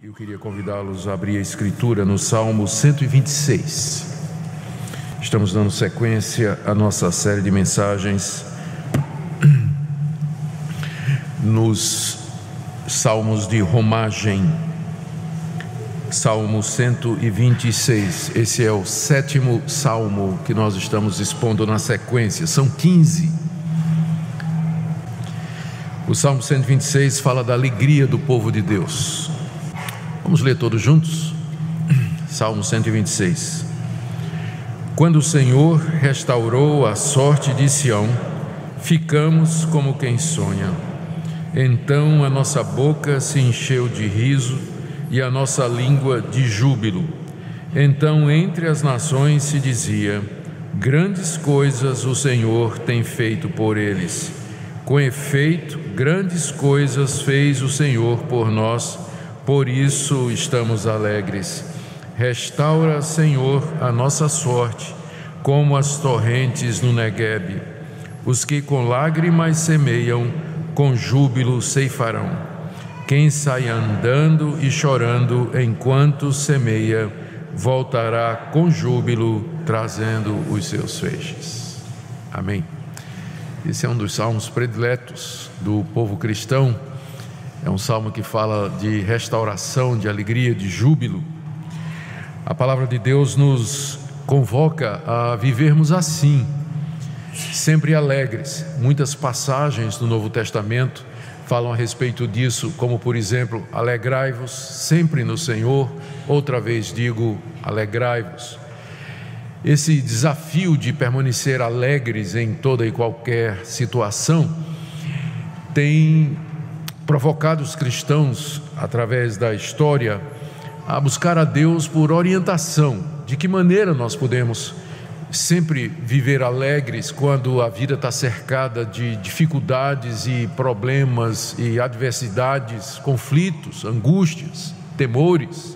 Eu queria convidá-los a abrir a Escritura no Salmo 126. Estamos dando sequência à nossa série de mensagens nos Salmos de Romagem. Salmo 126. Esse é o 7º Salmo que nós estamos expondo na sequência. São 15. O Salmo 126 fala da alegria do povo de Deus. Vamos ler todos juntos? Salmo 126. Quando o Senhor restaurou a sorte de Sião, ficamos como quem sonha. Então a nossa boca se encheu de riso e a nossa língua de júbilo. Então entre as nações se dizia: grandes coisas o Senhor tem feito por eles. Com efeito, grandes coisas fez o Senhor por nós, por isso estamos alegres. Restaura, Senhor, a nossa sorte, como as torrentes no Neguebe. Os que com lágrimas semeiam, com júbilo ceifarão. Quem sai andando e chorando enquanto semeia, voltará com júbilo, trazendo os seus feixes. Amém. Esse é um dos salmos prediletos do povo cristão. É um salmo que fala de restauração, de alegria, de júbilo. A palavra de Deus nos convoca a vivermos assim, sempre alegres. Muitas passagens do Novo Testamento falam a respeito disso, como por exemplo: alegrai-vos sempre no Senhor. Outra vez digo, alegrai-vos. Esse desafio de permanecer alegres em toda e qualquer situação tem provocado os cristãos, através da história, a buscar a Deus por orientação. De que maneira nós podemos sempre viver alegres quando a vida está cercada de dificuldades e problemas e adversidades, conflitos, angústias, temores?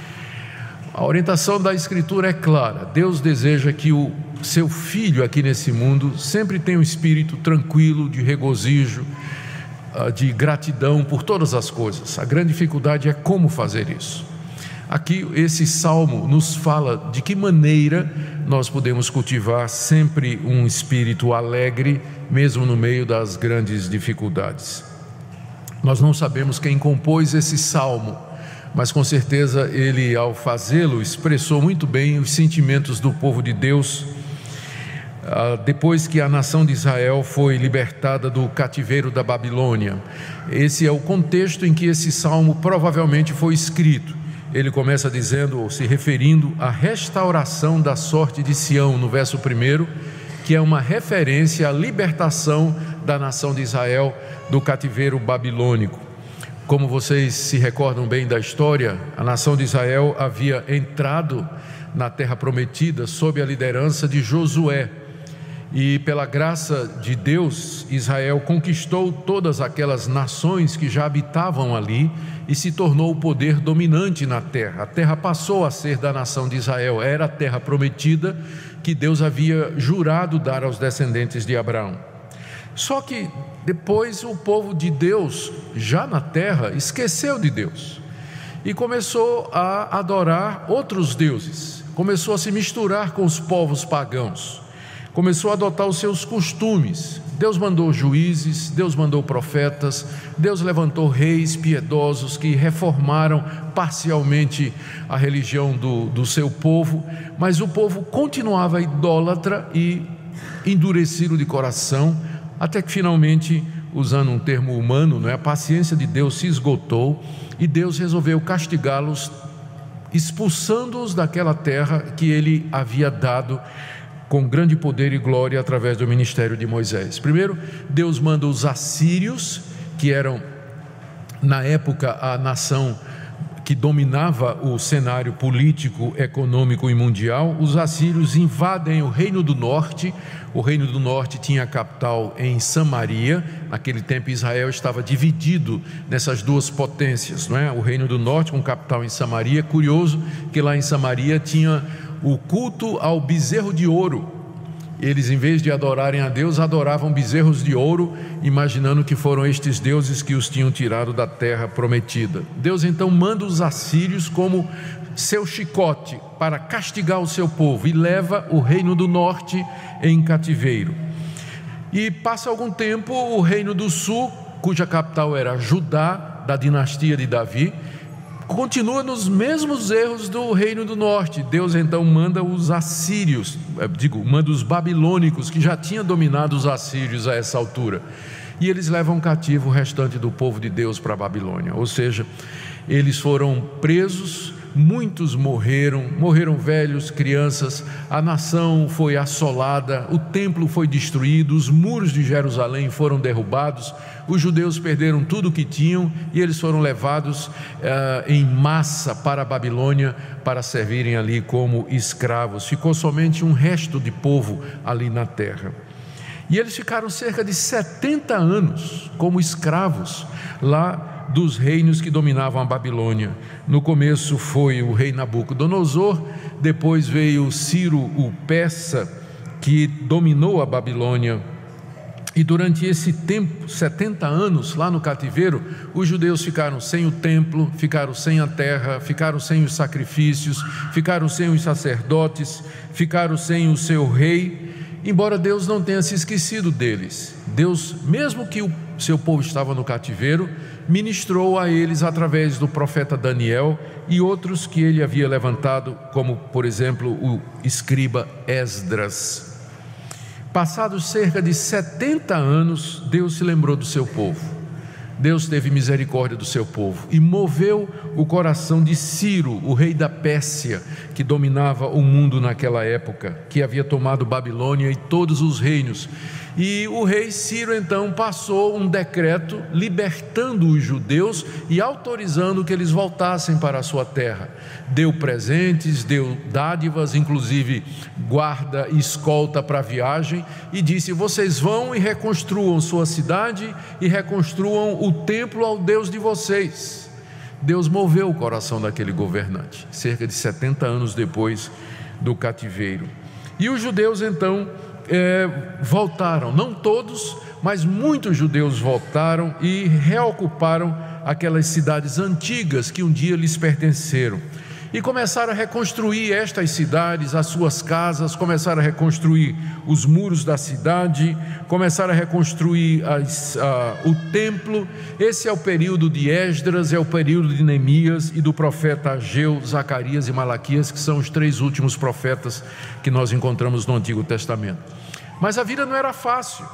A orientação da Escritura é clara. Deus deseja que o seu filho aqui nesse mundo sempre tenha um espírito tranquilo, de regozijo, de gratidão por todas as coisas. A grande dificuldade é como fazer isso. Aqui esse salmo nos fala de que maneira nós podemos cultivar sempre um espírito alegre, mesmo no meio das grandes dificuldades. Nós não sabemos quem compôs esse salmo, mas com certeza ele, ao fazê-lo, expressou muito bem os sentimentos do povo de Deus, depois que a nação de Israel foi libertada do cativeiro da Babilônia. Esse é o contexto em que esse salmo provavelmente foi escrito. Ele começa dizendo, ou se referindo à restauração da sorte de Sião, no verso 1, que é uma referência à libertação da nação de Israel do cativeiro babilônico. Como vocês se recordam bem da história, a nação de Israel havia entrado na terra prometida sob a liderança de Josué. E pela graça de Deus, Israel conquistou todas aquelas nações que já habitavam ali e se tornou o poder dominante na terra. A terra passou a ser da nação de Israel, era a terra prometida que Deus havia jurado dar aos descendentes de Abraão. Só que depois o povo de Deus, já na terra, esqueceu de Deus e começou a adorar outros deuses, começou a se misturar com os povos pagãos, começou a adotar os seus costumes. Deus mandou juízes, Deus mandou profetas, Deus levantou reis piedosos que reformaram parcialmente a religião do seu povo, mas o povo continuava idólatra e endurecido de coração, até que finalmente, usando um termo humano, a paciência de Deus se esgotou e Deus resolveu castigá-los, expulsando-os daquela terra que ele havia dado com grande poder e glória através do ministério de Moisés. Primeiro, Deus manda os assírios, que eram na época a nação que dominava o cenário político, econômico e mundial. Os assírios invadem o Reino do Norte. O Reino do Norte tinha a capital em Samaria. Naquele tempo Israel estava dividido nessas duas potências, não é? O Reino do Norte com capital em Samaria. Curioso que lá em Samaria tinha o culto ao bezerro de ouro. Eles, em vez de adorarem a Deus, adoravam bezerros de ouro, imaginando que foram estes deuses que os tinham tirado da terra prometida. Deus então manda os assírios como seu chicote para castigar o seu povo, e leva o reino do norte em cativeiro. E passa algum tempo, o reino do sul, cuja capital era Judá, da dinastia de Davi, continua nos mesmos erros do reino do norte. Deus então manda os assírios, manda os babilônicos, que já tinham dominado os assírios a essa altura, e eles levam cativo o restante do povo de Deus para a Babilônia. Ou seja, eles foram presos, muitos morreram velhos, crianças, a nação foi assolada, o templo foi destruído, os muros de Jerusalém foram derrubados, os judeus perderam tudo o que tinham, e eles foram levados em massa para a Babilônia, para servirem ali como escravos. Ficou somente um resto de povo ali na terra, e eles ficaram cerca de 70 anos como escravos lá dos reinos que dominavam a Babilônia. No começo foi o rei Nabucodonosor, depois veio Ciro o persa, que dominou a Babilônia, e durante esse tempo, 70 anos lá no cativeiro, os judeus ficaram sem o templo, ficaram sem a terra, ficaram sem os sacrifícios, ficaram sem os sacerdotes, ficaram sem o seu rei, embora Deus não tenha se esquecido deles. Deus, mesmo que o seu povo estava no cativeiro, ministrou a eles através do profeta Daniel e outros que ele havia levantado, como por exemplo o escriba Esdras. Passados cerca de 70 anos, Deus se lembrou do seu povo. Deus teve misericórdia do seu povo e moveu o coração de Ciro, o rei da Pérsia, que dominava o mundo naquela época, que havia tomado Babilônia e todos os reinos. E o rei Ciro então passou um decreto libertando os judeus e autorizando que eles voltassem para a sua terra. Deu presentes, deu dádivas, inclusive guarda e escolta para a viagem, e disse: vocês vão e reconstruam sua cidade e reconstruam o templo ao Deus de vocês. Deus moveu o coração daquele governante, cerca de 70 anos depois do cativeiro. E os judeus então voltaram, não todos, mas muitos judeus voltaram e reocuparam aquelas cidades antigas que um dia lhes pertenceram, e começaram a reconstruir estas cidades, as suas casas, começaram a reconstruir os muros da cidade, começaram a reconstruir o templo. Esse é o período de Esdras, é o período de Neemias e do profeta Ageu, Zacarias e Malaquias, que são os 3 últimos profetas que nós encontramos no Antigo Testamento. Mas a vida não era fácil,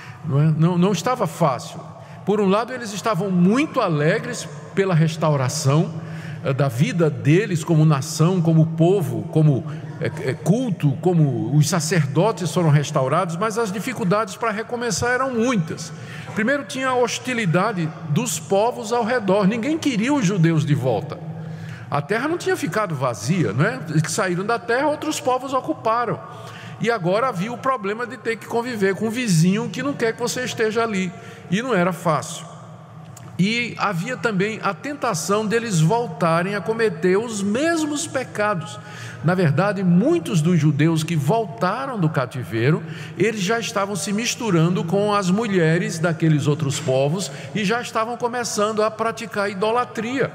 não estava fácil. Por um lado, eles estavam muito alegres pela restauração da vida deles como nação, como povo, como culto, como os sacerdotes foram restaurados, mas as dificuldades para recomeçar eram muitas. Primeiro, tinha a hostilidade dos povos ao redor, ninguém queria os judeus de volta. A terra não tinha ficado vazia, não é? Que saíram da terra, outros povos ocuparam, e agora havia o problema de ter que conviver com um vizinho que não quer que você esteja ali, e não era fácil. E havia também a tentação deles voltarem a cometer os mesmos pecados. Na verdade, muitos dos judeus que voltaram do cativeiro, eles já estavam se misturando com as mulheres daqueles outros povos e já estavam começando a praticar idolatria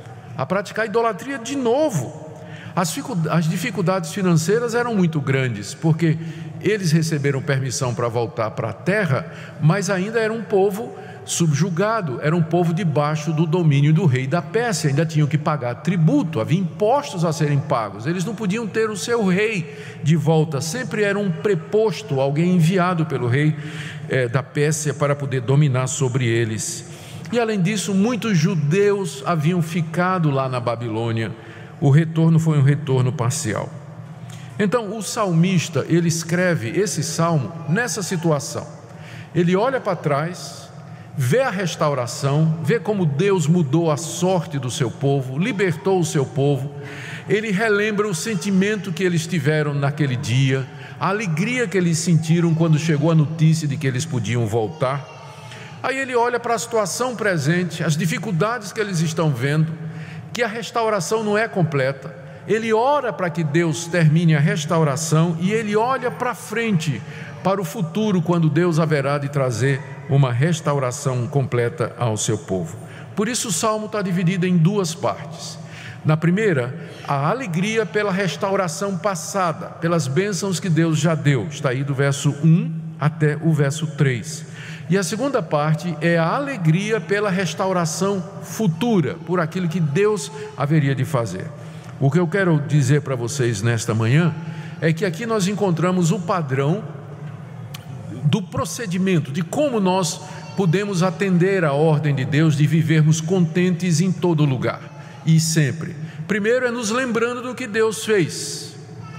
de novo. As dificuldades financeiras eram muito grandes, porque eles receberam permissão para voltar para a terra, mas ainda era um povo subjugado, era um povo debaixo do domínio do rei da Pérsia, ainda tinham que pagar tributo, havia impostos a serem pagos, eles não podiam ter o seu rei de volta, sempre era um preposto, alguém enviado pelo rei da Pérsia para poder dominar sobre eles. E além disso, muitos judeus haviam ficado lá na Babilônia. O retorno foi um retorno parcial. Então o salmista, ele escreve esse salmo nessa situação. Ele olha para trás, vê a restauração, vê como Deus mudou a sorte do seu povo, libertou o seu povo. Ele relembra o sentimento que eles tiveram naquele dia, a alegria que eles sentiram quando chegou a notícia de que eles podiam voltar. Aí ele olha para a situação presente, as dificuldades que eles estão vendo, que a restauração não é completa. ele ora para que Deus termine a restauração e ele olha para frente, para o futuro, quando Deus haverá de trazer uma restauração completa ao seu povo. Por isso o Salmo está dividido em duas partes. Na primeira, a alegria pela restauração passada, pelas bênçãos que Deus já deu, está aí do verso 1 até o verso 3. E a segunda parte é a alegria pela restauração futura, por aquilo que Deus haveria de fazer. O que eu quero dizer para vocês nesta manhã é que aqui nós encontramos o padrão do procedimento, de como nós podemos atender à ordem de Deus de vivermos contentes em todo lugar e sempre. Primeiro é nos lembrando do que Deus fez,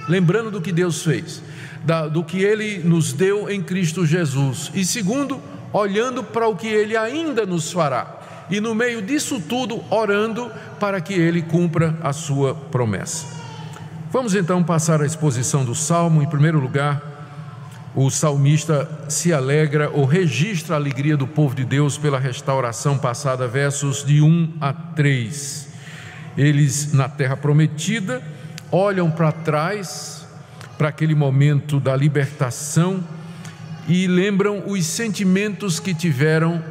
do que Ele nos deu em Cristo Jesus. E segundo, olhando para o que Ele ainda nos fará, e no meio disso tudo, orando para que Ele cumpra a sua promessa. Vamos então passar a exposição do Salmo. Em primeiro lugar, o salmista se alegra ou registra a alegria do povo de Deus pela restauração passada, versos de 1 a 3. Eles na terra prometida olham para trás, para aquele momento da libertação, e lembram os sentimentos que tiveram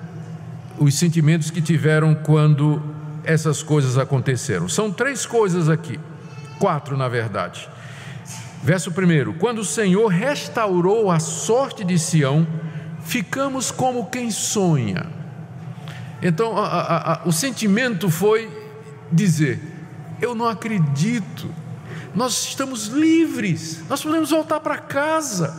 quando essas coisas aconteceram. São 3 coisas aqui, 4 na verdade. Verso 1: quando o Senhor restaurou a sorte de Sião, ficamos como quem sonha. Então o sentimento foi dizer: eu não acredito, nós estamos livres, nós podemos voltar para casa.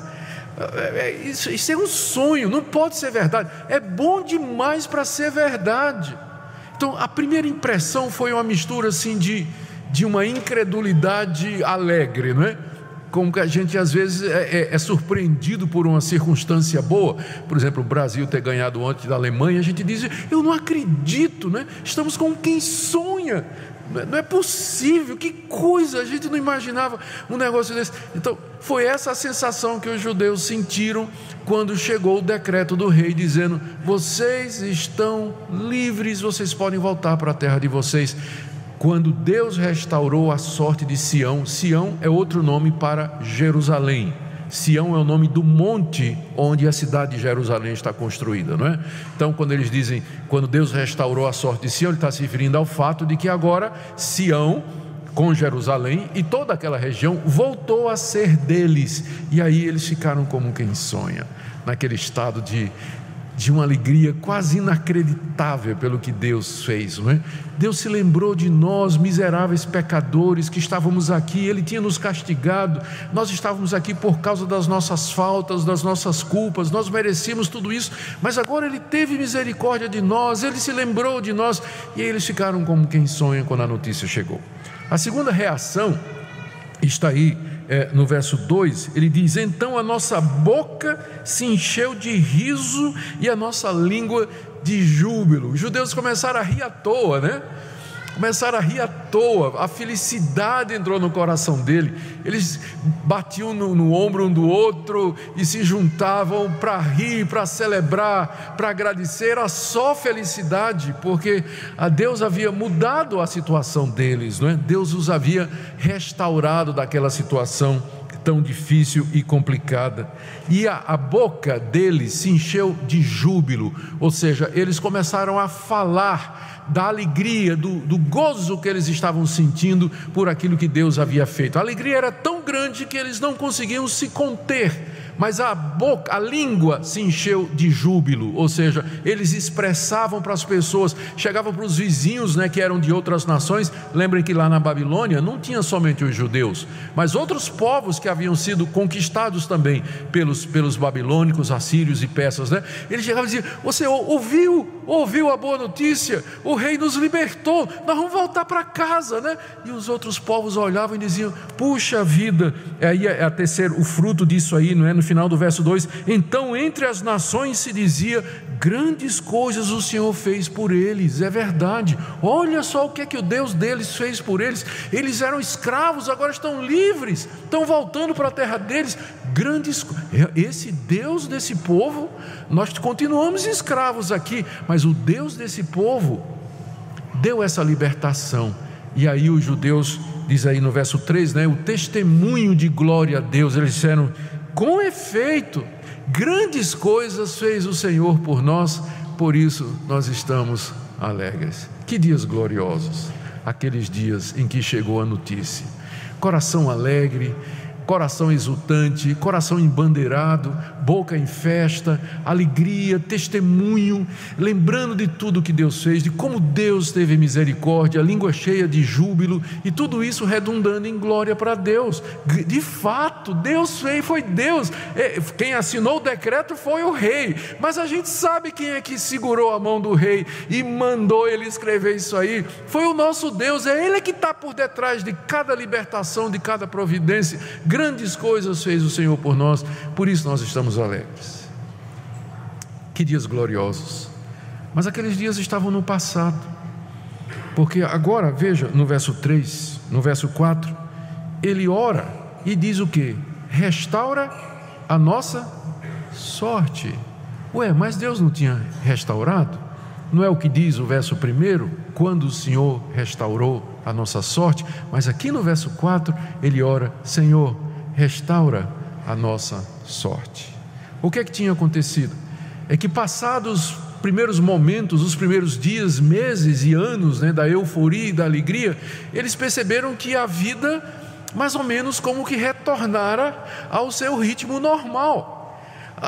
Isso é um sonho, não pode ser verdade, é bom demais para ser verdade. Então a primeira impressão foi uma mistura assim de uma incredulidade alegre, não é? Como que a gente às vezes é surpreendido por uma circunstância boa. Por exemplo, o Brasil ter ganhado ontem da Alemanha, a gente diz: eu não acredito, né? Estamos como quem sonha, não é possível, que coisa, a gente não imaginava um negócio desse. Então foi essa a sensação que os judeus sentiram quando chegou o decreto do rei dizendo: vocês estão livres, vocês podem voltar para a terra de vocês. Quando Deus restaurou a sorte de Sião, Sião é outro nome para Jerusalém. Sião é o nome do monte onde a cidade de Jerusalém está construída, não é? Então quando eles dizem, quando Deus restaurou a sorte de Sião, ele está se referindo ao fato de que agora Sião, com Jerusalém e toda aquela região, voltou a ser deles. E aí eles ficaram como quem sonha, naquele estado de uma alegria quase inacreditável pelo que Deus fez, não é? Deus se lembrou de nós, miseráveis pecadores, que estávamos aqui. Ele tinha nos castigado, nós estávamos aqui por causa das nossas faltas, das nossas culpas, nós merecíamos tudo isso, mas agora Ele teve misericórdia de nós, Ele se lembrou de nós, e aí eles ficaram como quem sonha quando a notícia chegou. A segunda reação está aí no verso 2, ele diz: então a nossa boca se encheu de riso e a nossa língua de júbilo. Os judeus começaram a rir à toa, né? Começaram a rir à toa, a felicidade entrou no coração dele. Eles batiam no ombro um do outro e se juntavam para rir, para celebrar, para agradecer. Era só felicidade, porque a Deus havia mudado a situação deles, não é? Deus os havia restaurado daquela situação tão difícil e complicada, e a boca deles se encheu de júbilo, ou seja, eles começaram a falar da alegria, do gozo que eles estavam sentindo por aquilo que Deus havia feito. A alegria era tão grande que eles não conseguiam se conter, mas a língua se encheu de júbilo, ou seja, eles expressavam para as pessoas, chegavam para os vizinhos, né, que eram de outras nações. Lembrem que lá na Babilônia não tinha somente os judeus, mas outros povos que haviam sido conquistados também pelos babilônicos, assírios e persas, né? Eles chegavam e diziam: você ouviu a boa notícia? O rei nos libertou, nós vamos voltar para casa, né? E os outros povos olhavam e diziam: puxa vida. Aí o fruto disso aí, não é? No final do verso 2, então entre as nações se dizia: grandes coisas o Senhor fez por eles. É verdade, olha só o que é que o Deus deles fez por eles. Eles eram escravos, agora estão livres, estão voltando para a terra deles. Esse Deus desse povo, nós continuamos escravos aqui, mas o Deus desse povo deu essa libertação, E aí os judeus, diz aí no verso 3, né, o testemunho de glória a Deus. Eles disseram: com efeito, grandes coisas fez o Senhor por nós, por isso nós estamos alegres. Que dias gloriosos, aqueles dias em que chegou a notícia. Coração alegre, coração exultante, coração embandeirado, boca em festa, alegria, testemunho, lembrando de tudo que Deus fez, de como Deus teve misericórdia, língua cheia de júbilo, e tudo isso redundando em glória para Deus. De fato, Deus fez, foi Deus. Quem assinou o decreto foi o rei, mas a gente sabe quem é que segurou a mão do rei e mandou ele escrever isso aí. Foi o nosso Deus, é Ele que está por detrás de cada libertação, de cada providência. Grandes coisas fez o Senhor por nós, por isso nós estamos alegres. Que dias gloriosos. Mas aqueles dias estavam no passado, porque agora, veja, no verso 3, no verso 4, ele ora e diz o quê? Restaura a nossa sorte. Mas Deus não tinha restaurado? Não é o que diz o verso 1? Quando o Senhor restaurou a nossa sorte. Mas aqui no verso 4 ele ora: Senhor, restaura a nossa sorte. O que é que tinha acontecido? É que passados os primeiros momentos, os primeiros dias, meses e anos, né, da euforia e da alegria, eles perceberam que a vida mais ou menos como que retornara ao seu ritmo normal.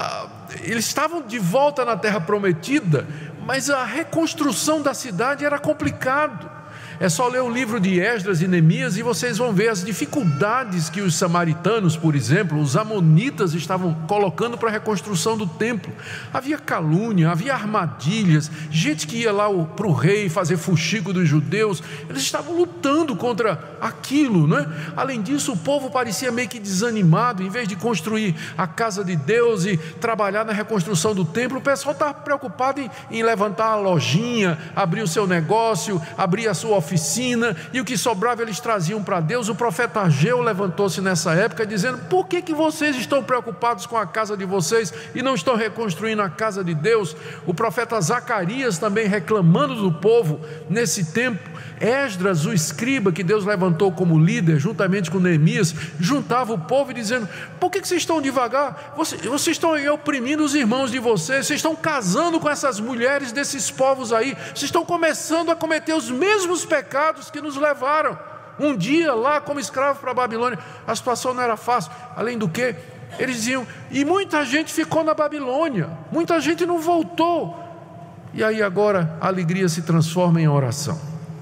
Eles estavam de volta na terra prometida, mas a reconstrução da cidade era complicado. É só ler o livro de Esdras e Neemias e vocês vão ver as dificuldades que os samaritanos, por exemplo, os amonitas estavam colocando para a reconstrução do templo. Havia calúnia, havia armadilhas, gente que ia lá para o rei fazer fuxico dos judeus. Eles estavam lutando contra aquilo, né? Além disso, o povo parecia meio que desanimado. Em vez de construir a casa de Deus e trabalhar na reconstrução do templo, o pessoal estava preocupado em levantar a lojinha, abrir o seu negócio, abrir a sua oficina, e o que sobrava eles traziam para Deus. O profeta Ageu levantou-se nessa época dizendo: por que vocês estão preocupados com a casa de vocês e não estão reconstruindo a casa de Deus? O profeta Zacarias também reclamando do povo nesse tempo. Esdras, o escriba que Deus levantou como líder, juntamente com Neemias, juntava o povo e dizendo: por que vocês estão devagar? Vocês estão aí oprimindo os irmãos de vocês estão casando com essas mulheres desses povos aí, vocês estão começando a cometer os mesmos pecados que nos levaram um dia lá como escravos para a Babilônia. A situação não era fácil. Além do que, eles diziam: e muita gente ficou na Babilônia, muita gente não voltou. E aí agora a alegria se transforma em oração.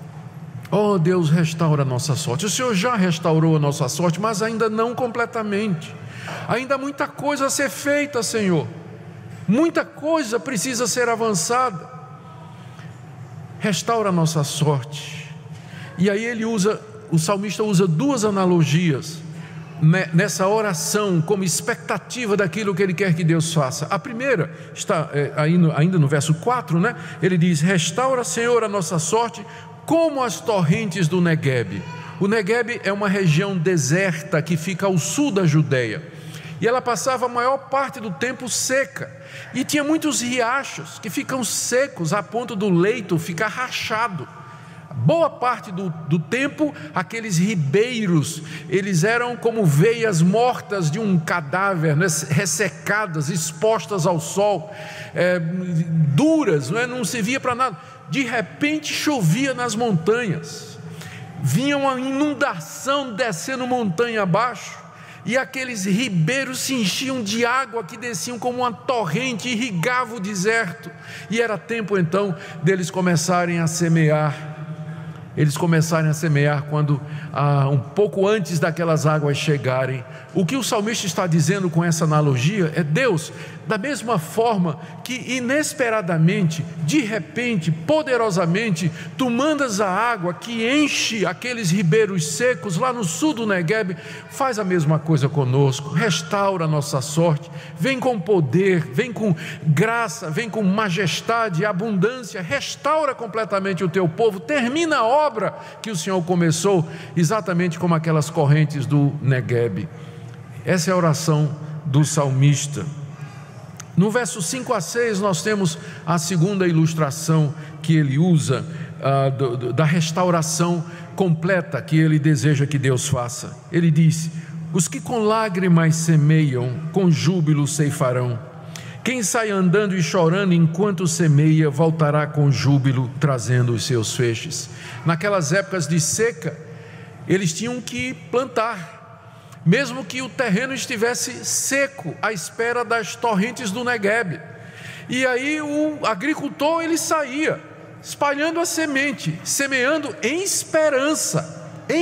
Oh Deus, restaura a nossa sorte. O Senhor já restaurou a nossa sorte, mas ainda não completamente. Ainda há muita coisa a ser feita, Senhor. Muita coisa precisa ser avançada. Restaura a nossa sorte. E aí o salmista usa duas analogias nessa oração, como expectativa daquilo que ele quer que Deus faça. A primeira está ainda no verso 4, né? Ele diz: restaura, Senhor, a nossa sorte como as torrentes do Neguebe. O Neguebe é uma região deserta que fica ao sul da Judeia, e ela passava a maior parte do tempo seca, e tinha muitos riachos que ficam secos a ponto do leito ficar rachado. Boa parte do tempo, aqueles ribeiros, eles eram como veias mortas de um cadáver, né? Ressecadas, expostas ao sol, duras, não servia para nada. De repente chovia nas montanhas, vinha uma inundação descendo montanha abaixo, e aqueles ribeiros se enchiam de água que desciam como uma torrente, irrigava o deserto. E era tempo então deles começarem a semear. Eles começarem a semear quando um pouco antes daquelas águas chegarem. O que o salmista está dizendo com essa analogia é: Deus, da mesma forma que inesperadamente, de repente, poderosamente, tu mandas a água que enche aqueles ribeiros secos lá no sul do Neguebe, faz a mesma coisa conosco. Restaura a nossa sorte, vem com poder, vem com graça, vem com majestade, abundância, restaura completamente o teu povo, termina a obra que o Senhor começou, exatamente como aquelas correntes do Neguebe. Essa é a oração do salmista. No verso 5 a 6 nós temos a segunda ilustração que ele usa da restauração completa que ele deseja que Deus faça. Ele disse: os que com lágrimas semeiam, com júbilo ceifarão. Quem sai andando e chorando enquanto semeia, voltará com júbilo, trazendo os seus feixes. Naquelas épocas de seca, eles tinham que plantar, mesmo que o terreno estivesse seco, à espera das torrentes do Negueb. E aí o agricultor, ele saía espalhando a semente, semeando em esperança,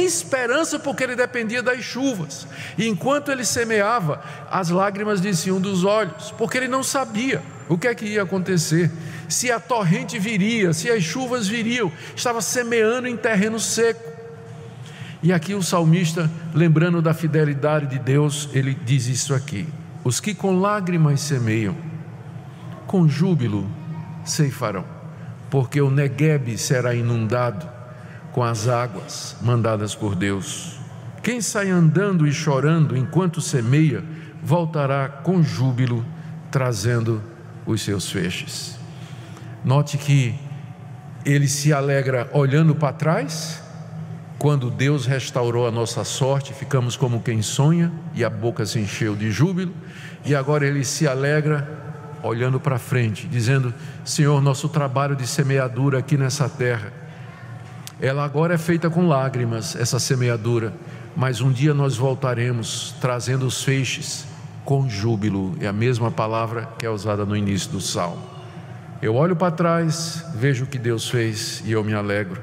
porque ele dependia das chuvas. E enquanto ele semeava, as lágrimas desciam dos olhos, porque ele não sabia o que é que ia acontecer, se a torrente viria, se as chuvas viriam. Estava semeando em terreno seco. E aqui o salmista, lembrando da fidelidade de Deus, ele diz isso aqui: os que com lágrimas semeiam, com júbilo ceifarão, porque o Negueb será inundado com as águas mandadas por Deus. Quem sai andando e chorando enquanto semeia, voltará com júbilo, trazendo os seus feixes. Note que ele se alegra olhando para trás. Quando Deus restaurou a nossa sorte, ficamos como quem sonha, e a boca se encheu de júbilo. E agora ele se alegra olhando para frente, dizendo: Senhor, nosso trabalho de semeadura aqui nessa terra, ela agora é feita com lágrimas, essa semeadura, mas um dia nós voltaremos trazendo os feixes com júbilo. É a mesma palavra que é usada no início do salmo. Eu olho para trás, vejo o que Deus fez e eu me alegro.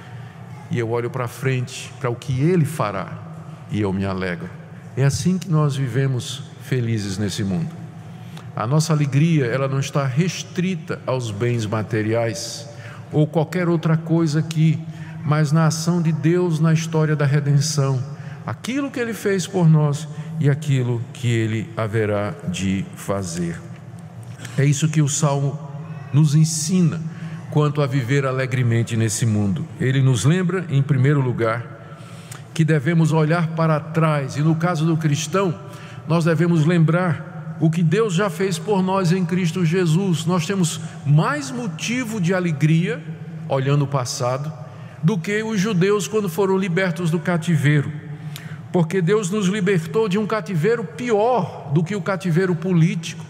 E eu olho para frente, para o que Ele fará, e eu me alegro. É assim que nós vivemos felizes nesse mundo. A nossa alegria, ela não está restrita aos bens materiais ou qualquer outra coisa aqui, mas na ação de Deus na história da redenção, aquilo que Ele fez por nós e aquilo que Ele haverá de fazer. É isso que o Salmo nos ensina quanto a viver alegremente nesse mundo. Ele nos lembra, em primeiro lugar, que devemos olhar para trás, e no caso do cristão, nós devemos lembrar o que Deus já fez por nós em Cristo Jesus. Nós temos mais motivo de alegria, olhando o passado, do que os judeus quando foram libertos do cativeiro, porque Deus nos libertou de um cativeiro pior do que o cativeiro político,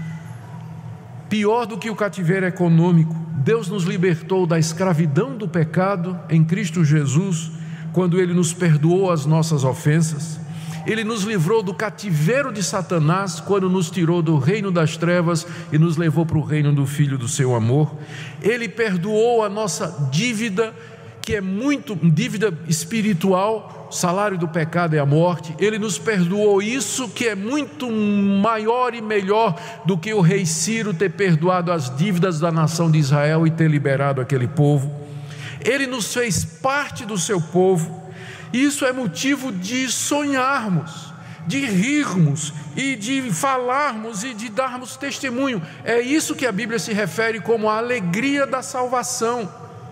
pior do que o cativeiro econômico. Deus nos libertou da escravidão do pecado em Cristo Jesus, quando Ele nos perdoou as nossas ofensas. Ele nos livrou do cativeiro de Satanás, quando nos tirou do reino das trevas e nos levou para o reino do Filho do seu amor. Ele perdoou a nossa dívida, que é muito dívida espiritual. O salário do pecado é a morte. Ele nos perdoou isso, que é muito maior e melhor do que o rei Ciro ter perdoado as dívidas da nação de Israel e ter liberado aquele povo. Ele nos fez parte do seu povo. Isso é motivo de sonharmos, de rirmos e de falarmos e de darmos testemunho. É isso que a Bíblia se refere como a alegria da salvação.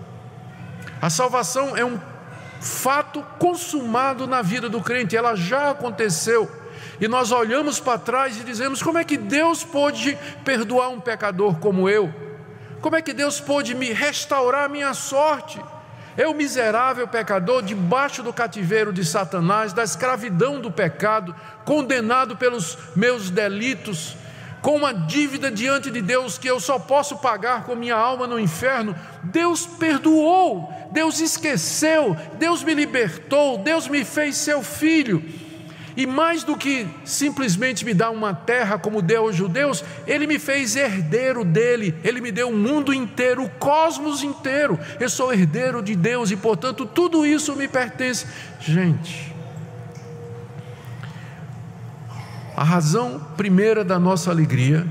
A salvação é um fato consumado na vida do crente, ela já aconteceu, e nós olhamos para trás e dizemos: como é que Deus pôde perdoar um pecador como eu? Como é que Deus pôde me restaurar a minha sorte? Eu, miserável pecador, debaixo do cativeiro de Satanás, da escravidão do pecado, condenado pelos meus delitos, com uma dívida diante de Deus que eu só posso pagar com minha alma no inferno. Deus perdoou, Deus esqueceu, Deus me libertou, Deus me fez seu filho. E mais do que simplesmente me dar uma terra como deu aos judeus, Ele me fez herdeiro dele. Ele me deu o mundo inteiro, o cosmos inteiro. Eu sou herdeiro de Deus e, portanto, tudo isso me pertence. Gente, a razão primeira da nossa alegria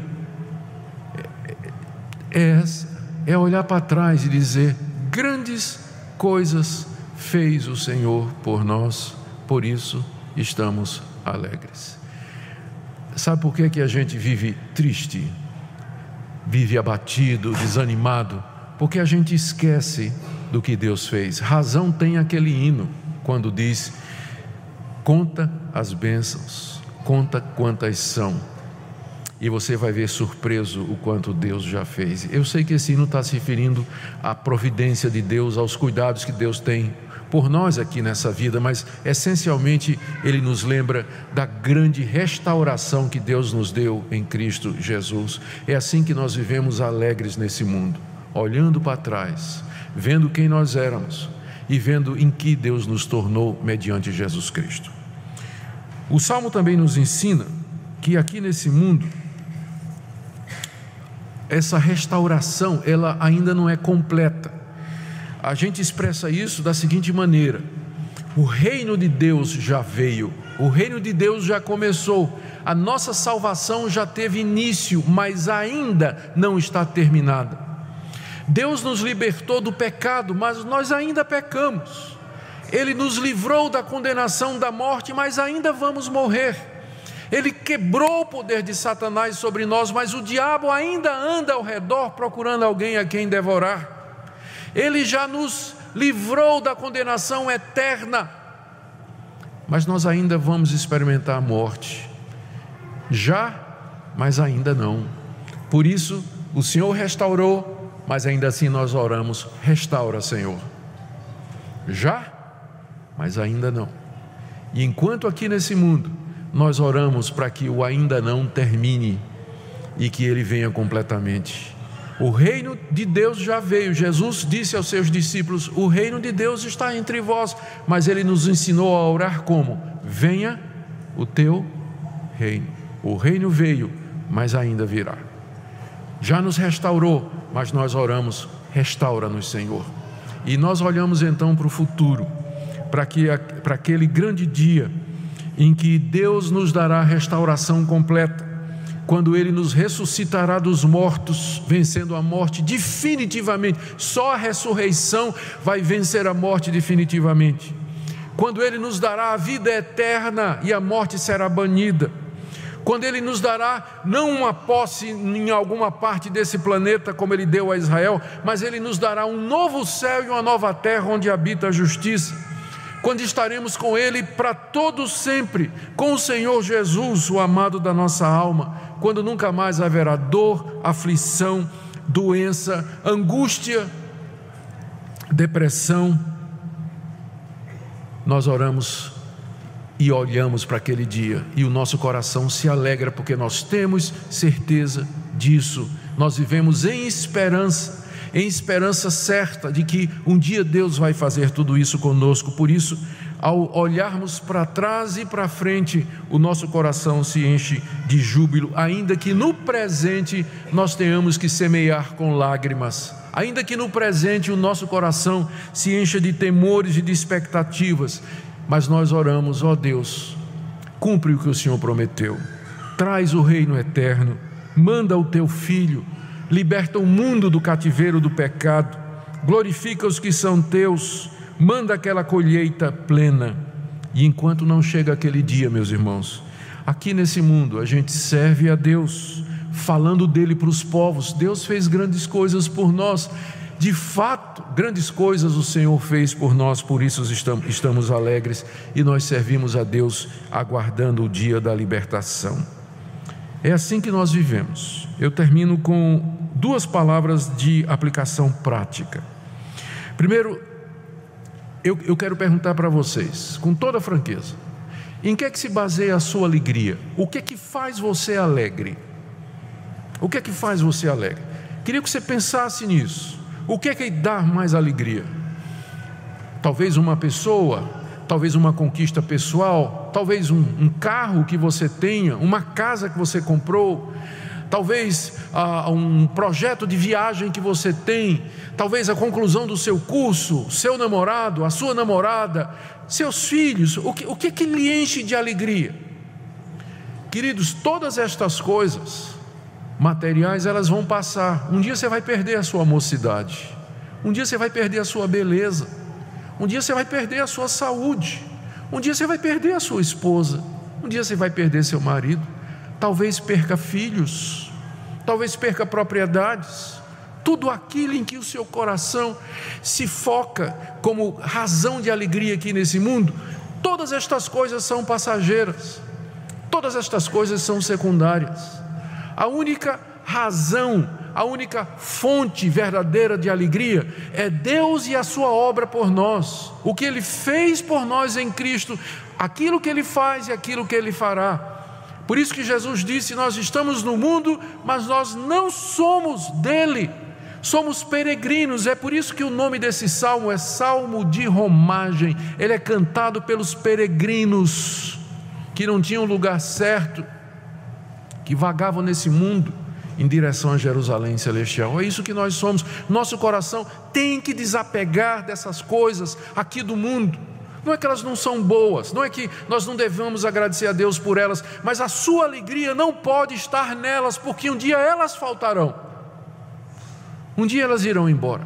é essa, é olhar para trás e dizer: grandes coisas fez o Senhor por nós, por isso estamos alegres. Sabe por que a gente vive triste, vive abatido, desanimado? Porque a gente esquece do que Deus fez. Razão tem aquele hino quando diz: conta as bênçãos, conta quantas são, e você vai ver surpreso o quanto Deus já fez. Eu sei que esse hino está se referindo à providência de Deus, aos cuidados que Deus tem por nós aqui nessa vida, mas essencialmente ele nos lembra da grande restauração que Deus nos deu em Cristo Jesus. É assim que nós vivemos alegres nesse mundo, olhando para trás, vendo quem nós éramos e vendo em que Deus nos tornou mediante Jesus Cristo. O Salmo também nos ensina que aqui nesse mundo, essa restauração, ela ainda não é completa. A gente expressa isso da seguinte maneira: o reino de Deus já veio, o reino de Deus já começou, a nossa salvação já teve início, mas ainda não está terminada. Deus nos libertou do pecado, mas nós ainda pecamos. Ele nos livrou da condenação da morte, mas ainda vamos morrer. Ele quebrou o poder de Satanás sobre nós, mas o diabo ainda anda ao redor procurando alguém a quem devorar. Ele já nos livrou da condenação eterna, mas nós ainda vamos experimentar a morte. Já, mas ainda não. Por isso, o Senhor restaurou, mas ainda assim nós oramos: restaura, Senhor. Já, mas ainda não. E enquanto aqui nesse mundo nós oramos para que o ainda não termine e que ele venha completamente. O reino de Deus já veio. Jesus disse aos seus discípulos: o reino de Deus está entre vós. Mas ele nos ensinou a orar como? Venha o teu reino. O reino veio, mas ainda virá. Já nos restaurou, mas nós oramos: restaura-nos, Senhor. E nós olhamos então para o futuro, para aquele grande dia em que Deus nos dará a restauração completa, quando Ele nos ressuscitará dos mortos, vencendo a morte definitivamente. Só a ressurreição vai vencer a morte definitivamente. Quando Ele nos dará a vida eterna e a morte será banida. Quando Ele nos dará não uma posse em alguma parte desse planeta como Ele deu a Israel, mas Ele nos dará um novo céu e uma nova terra onde habita a justiça. Quando estaremos com Ele para todo sempre, com o Senhor Jesus, o amado da nossa alma, quando nunca mais haverá dor, aflição, doença, angústia, depressão. Nós oramos e olhamos para aquele dia e o nosso coração se alegra, porque nós temos certeza disso. Nós vivemos em esperança certa de que um dia Deus vai fazer tudo isso conosco. Por isso, ao olharmos para trás e para frente, o nosso coração se enche de júbilo, ainda que no presente nós tenhamos que semear com lágrimas, ainda que no presente o nosso coração se encha de temores e de expectativas, mas nós oramos: ó Deus, cumpre o que o Senhor prometeu, traz o reino eterno, manda o teu Filho, liberta o mundo do cativeiro do pecado, glorifica os que são teus, manda aquela colheita plena. E enquanto não chega aquele dia, meus irmãos, aqui nesse mundo a gente serve a Deus, falando dele para os povos. Deus fez grandes coisas por nós, de fato, grandes coisas o Senhor fez por nós, por isso estamos alegres e nós servimos a Deus aguardando o dia da libertação. É assim que nós vivemos. Eu termino com duas palavras de aplicação prática. Primeiro, eu quero perguntar para vocês, com toda franqueza: em que é que se baseia a sua alegria? O que é que faz você alegre? O que é que faz você alegre? Queria que você pensasse nisso. O que é que dá mais alegria? Talvez uma pessoa, talvez uma conquista pessoal, talvez um carro que você tenha, uma casa que você comprou, talvez um projeto de viagem que você tem, talvez a conclusão do seu curso, seu namorado, a sua namorada, seus filhos. O que é que lhe enche de alegria? Queridos, todas estas coisas materiais, elas vão passar. Um dia você vai perder a sua mocidade, um dia você vai perder a sua beleza, um dia você vai perder a sua saúde, um dia você vai perder a sua esposa, um dia você vai perder seu marido, talvez perca filhos, talvez perca propriedades, tudo aquilo em que o seu coração se foca como razão de alegria aqui nesse mundo. Todas estas coisas são passageiras, todas estas coisas são secundárias. A única razão, a única fonte verdadeira de alegria é Deus e a sua obra por nós, o que Ele fez por nós em Cristo, aquilo que Ele faz e aquilo que Ele fará. Por isso que Jesus disse: nós estamos no mundo, mas nós não somos dele, somos peregrinos. É por isso que o nome desse salmo é Salmo de Romagem. Ele é cantado pelos peregrinos que não tinham lugar certo, que vagavam nesse mundo em direção a Jerusalém celestial. É isso que nós somos. Nosso coração tem que desapegar dessas coisas aqui do mundo. Não é que elas não são boas, não é que nós não devamos agradecer a Deus por elas, mas a sua alegria não pode estar nelas, porque um dia elas faltarão, um dia elas irão embora.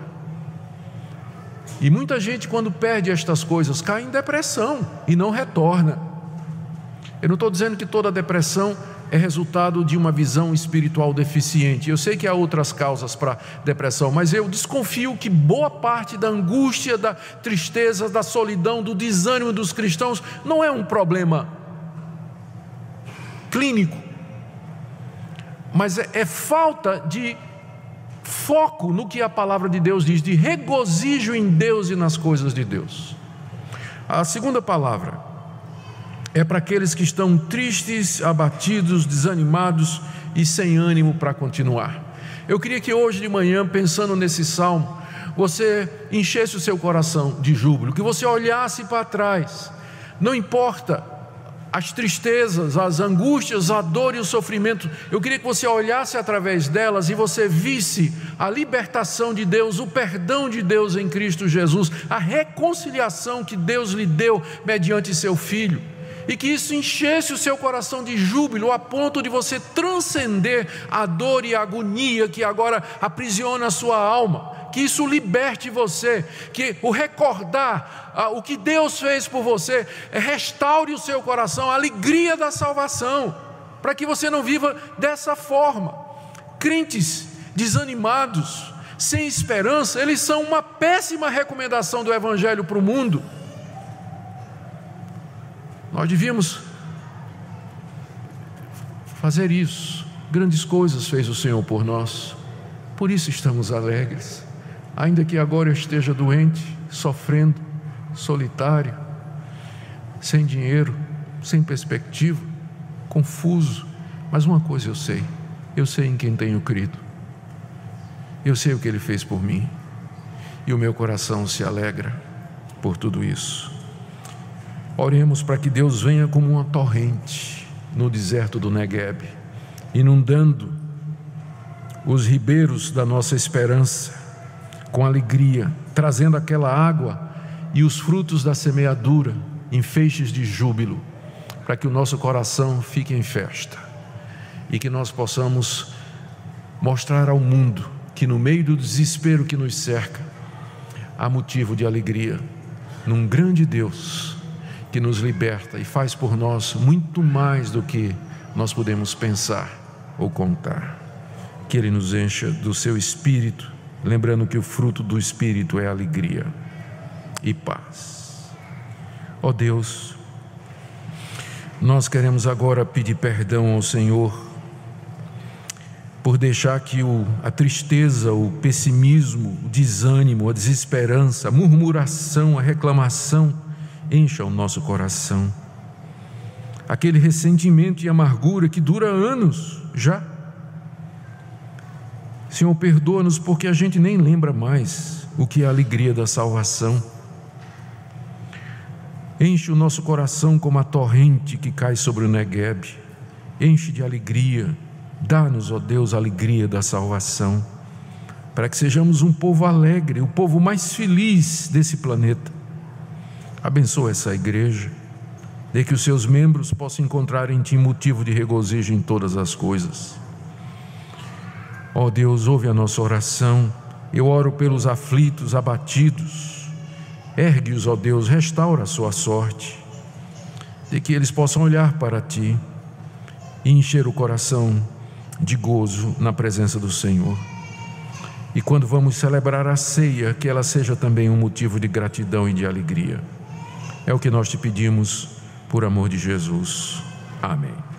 E muita gente, quando perde estas coisas, cai em depressão e não retorna. Eu não estou dizendo que toda depressão é resultado de uma visão espiritual deficiente. Eu sei que há outras causas para depressão, mas eu desconfio que boa parte da angústia, da tristeza, da solidão, do desânimo dos cristãos não é um problema clínico, mas é falta de foco no que a palavra de Deus diz, de regozijo em Deus e nas coisas de Deus. A segunda palavra é para aqueles que estão tristes, abatidos, desanimados e sem ânimo para continuar. Eu queria que hoje de manhã, pensando nesse salmo, você enchesse o seu coração de júbilo, que você olhasse para trás. Não importa as tristezas, as angústias, a dor e o sofrimento, eu queria que você olhasse através delas e você visse a libertação de Deus, o perdão de Deus em Cristo Jesus, a reconciliação que Deus lhe deu mediante seu Filho. E que isso enchesse o seu coração de júbilo, a ponto de você transcender a dor e a agonia que agora aprisiona a sua alma. Que isso liberte você, que o recordar o que Deus fez por você restaure o seu coração, a alegria da salvação, para que você não viva dessa forma. Crentes desanimados, sem esperança, eles são uma péssima recomendação do Evangelho para o mundo. Nós devíamos fazer isso. Grandes coisas fez o Senhor por nós, por isso estamos alegres, ainda que agora eu esteja doente, sofrendo, solitário, sem dinheiro, sem perspectiva, confuso. Mas uma coisa eu sei em quem tenho crido, eu sei o que Ele fez por mim, e o meu coração se alegra por tudo isso. Oremos para que Deus venha como uma torrente no deserto do Negueb, inundando os ribeiros da nossa esperança com alegria, trazendo aquela água e os frutos da semeadura em feixes de júbilo, para que o nosso coração fique em festa e que nós possamos mostrar ao mundo que no meio do desespero que nos cerca há motivo de alegria num grande Deus que nos liberta e faz por nós muito mais do que nós podemos pensar ou contar. Que Ele nos encha do seu Espírito, lembrando que o fruto do Espírito é alegria e paz. Ó Deus, nós queremos agora pedir perdão ao Senhor por deixar que a tristeza, o pessimismo, o desânimo, a desesperança, a murmuração, a reclamação encha o nosso coração, aquele ressentimento e amargura que dura anos já. Senhor, perdoa-nos porque a gente nem lembra mais o que é a alegria da salvação. Enche o nosso coração como a torrente que cai sobre o Negueb, enche de alegria, dá-nos, ó Deus, a alegria da salvação, para que sejamos um povo alegre, o povo mais feliz desse planeta. Abençoa essa igreja, de que os seus membros possam encontrar em Ti motivo de regozijo em todas as coisas. Ó Deus, ouve a nossa oração. Eu oro pelos aflitos, abatidos. Ergue-os, ó Deus, restaura a sua sorte, de que eles possam olhar para Ti e encher o coração de gozo na presença do Senhor. E quando vamos celebrar a ceia, que ela seja também um motivo de gratidão e de alegria. É o que nós te pedimos por amor de Jesus. Amém.